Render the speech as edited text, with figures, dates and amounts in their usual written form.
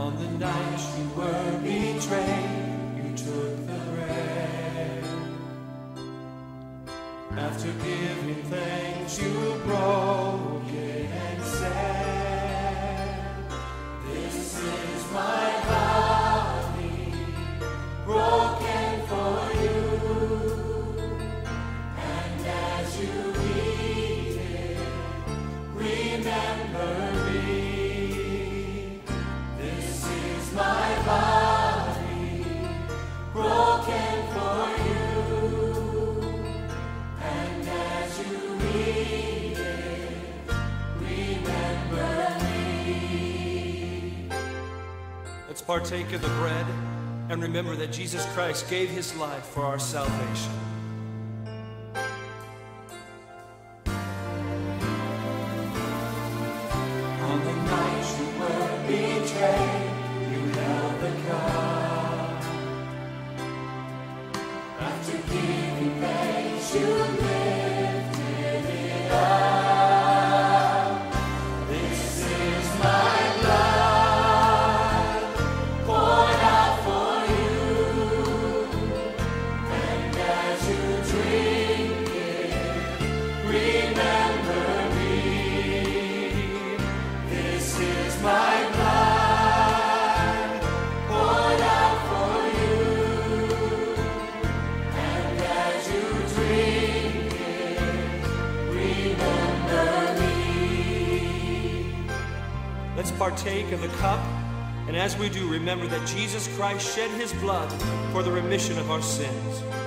On the night you were betrayed, you took the bread. After giving thanks, you broke it and said, "This is my body, broken for you. And as you eat it, remember me. This is my body, broken for you. And as you eat it, remember me." Let's partake of the bread and remember that Jesus Christ gave his life for our salvation. On the night you were betrayed, you held the cup. After giving thanks, you lifted it up. This is my blood, poured out for you. And as you drink it, remember me. This is my blood, poured out for you. And as you drink it, remember me. Let's partake of the cup, and as we do, remember that Jesus Christ shed his blood for the remission of our sins.